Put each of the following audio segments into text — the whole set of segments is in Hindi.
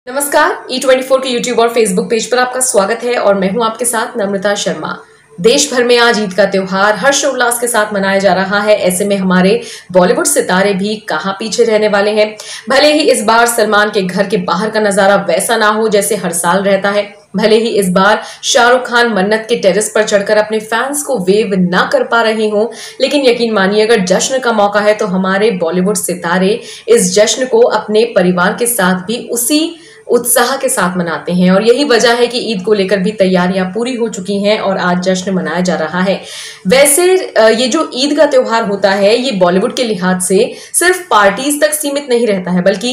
नमस्कार, E24 के YouTube और Facebook पेज पर आपका स्वागत है और मैं हूं आपके साथ नम्रता शर्मा। देश भर में आज ईद का त्योहार हर्षोल्लास के साथ मनाया जा रहा है। ऐसे में हमारे बॉलीवुड सितारे भी कहां पीछे रहने वाले हैं। भले ही इस बार सलमान के घर के बाहर का नजारा वैसा ना हो जैसे हर साल रहता है, भले ही इस बार शाहरुख खान मन्नत के टेरेस पर चढ़कर अपने फैंस को वेव ना कर पा रहे हों, लेकिन यकीन मानिए अगर जश्न का मौका है तो हमारे बॉलीवुड सितारे इस जश्न को अपने परिवार के साथ भी उसी उत्साह के साथ मनाते हैं। और यही वजह है कि ईद को लेकर भी तैयारियां पूरी हो चुकी हैं और आज जश्न मनाया जा रहा है। वैसे ये जो ईद का त्योहार होता है ये बॉलीवुड के लिहाज से सिर्फ पार्टीज तक सीमित नहीं रहता है, बल्कि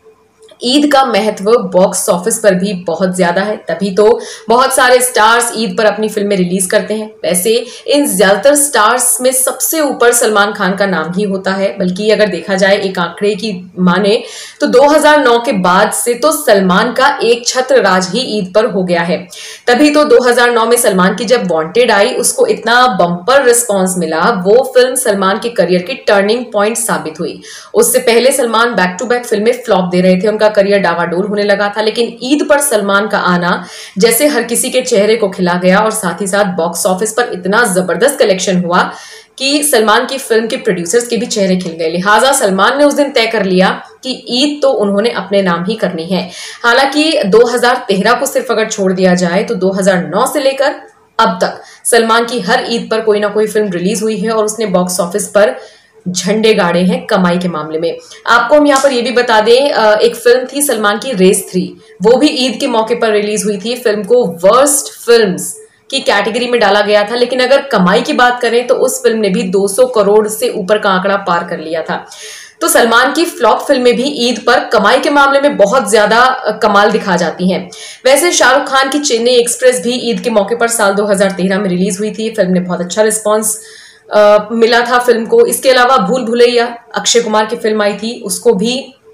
ईद का महत्व बॉक्स ऑफिस पर भी बहुत ज्यादा है। तभी तो बहुत सारे स्टार्स ईद पर अपनी फिल्में रिलीज करते हैं। वैसे इन ज्यादातर स्टार्स में सबसे ऊपर सलमान खान का नाम ही होता है, बल्कि अगर देखा जाए एक आंकड़े की माने तो 2009 के बाद से तो सलमान का एक छत्र राज ही ईद पर हो गया है। तभी तो 2009 में सलमान की जब वांटेड आई उसको इतना बम्पर रिस्पॉन्स मिला। वो फिल्म सलमान के करियर की टर्निंग पॉइंट साबित हुई। उससे पहले सलमान बैक टू बैक फिल्में फ्लॉप दे रहे थे, उनका करियर डावाडोल होने लगा था, लेकिन ईद पर सलमान का आना जैसे हर किसी के चेहरे को खिला गया और साथ ही साथ बॉक्स ऑफिस पर इतना जबरदस्त कलेक्शन हुआ कि सलमान की फिल्म के प्रोड्यूसर्स के भी चेहरे खिल गए। लिहाजा सलमान ने उस दिन तय कर लिया कि ईद तो उन्होंने अपने नाम ही करनी है। हालांकि 2013 को सिर्फ अगर छोड़ दिया जाए तो 2009 से लेकर अब तक सलमान की हर ईद पर कोई ना कोई फिल्म रिलीज हुई है और उसने बॉक्स ऑफिस पर झंडे गाड़े हैं कमाई के मामले में। आपको हम यहाँ पर ये भी बता दें, एक फिल्म थी सलमान की रेस 3, वो भी ईद के मौके पर रिलीज हुई थी। फिल्म को वर्स्ट फिल्म्स की कैटेगरी में डाला गया था, लेकिन अगर कमाई की बात करें तो उस फिल्म ने भी 200 करोड़ से ऊपर का आंकड़ा पार कर लिया था। तो सलमान की फ्लॉप फिल्में भी ईद पर कमाई के मामले में बहुत ज्यादा कमाल दिखा जाती हैं। वैसे शाहरुख खान की चेन्नई एक्सप्रेस भी ईद के मौके पर साल 2013 में रिलीज हुई थी। फिल्म ने बहुत अच्छा रिस्पॉन्स मिला था फिल्म को। इसके अलावा भूल भुलैया अक्षय कुमार की फिल्म आई थी, उसको भी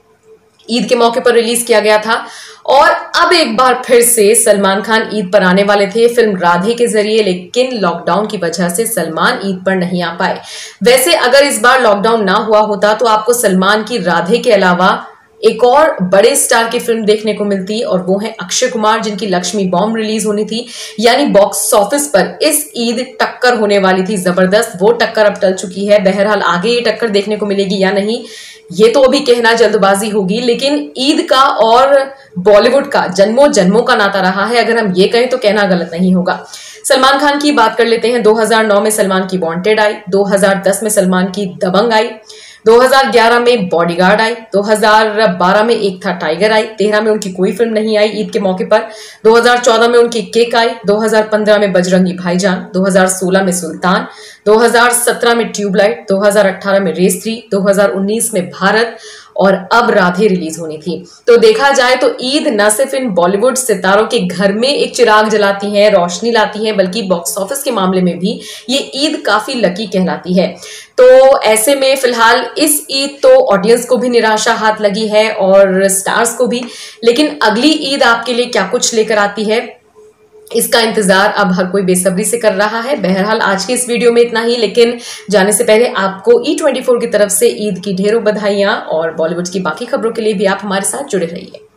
ईद के मौके पर रिलीज किया गया था। और अब एक बार फिर से सलमान खान ईद पर आने वाले थे फिल्म राधे के जरिए, लेकिन लॉकडाउन की वजह से सलमान ईद पर नहीं आ पाए। वैसे अगर इस बार लॉकडाउन ना हुआ होता तो आपको सलमान की राधे के अलावा एक और बड़े स्टार की फिल्म देखने को मिलती और वो है अक्षय कुमार, जिनकी लक्ष्मी बॉम्ब रिलीज होनी थी। यानी बॉक्स ऑफिस पर इस ईद टक्कर होने वाली थी जबरदस्त। वो टक्कर अब टल चुकी है। बहरहाल आगे ये टक्कर देखने को मिलेगी या नहीं ये तो अभी कहना जल्दबाजी होगी, लेकिन ईद का और बॉलीवुड का जन्मों जन्मों का नाता रहा है। अगर हम ये कहें तो कहना गलत नहीं होगा। सलमान खान की बात कर लेते हैं। 2009 में सलमान की वांटेड आई, 2010 में सलमान की दबंग आई, 2011 में बॉडीगार्ड आई, 2012 में एक था टाइगर आई, 13 में उनकी कोई फिल्म नहीं आई ईद के मौके पर, 2014 में उनकी किक आई, 2015 में बजरंगी भाईजान, 2016 में सुल्तान, 2017 में ट्यूबलाइट, 2018 में रेस 3, 2019 में भारत और अब राधे रिलीज होनी थी। तो देखा जाए तो ईद न सिर्फ इन बॉलीवुड सितारों के घर में एक चिराग जलाती है, रोशनी लाती है, बल्कि बॉक्स ऑफिस के मामले में भी ये ईद काफी लकी कहलाती है। तो ऐसे में फिलहाल इस ईद तो ऑडियंस को भी निराशा हाथ लगी है और स्टार्स को भी, लेकिन अगली ईद आपके लिए क्या कुछ लेकर आती है इसका इंतजार अब हर कोई बेसब्री से कर रहा है। बहरहाल आज की इस वीडियो में इतना ही, लेकिन जाने से पहले आपको E24 की तरफ से ईद की ढेरों बधाइयां और बॉलीवुड की बाकी खबरों के लिए भी आप हमारे साथ जुड़े रहिए।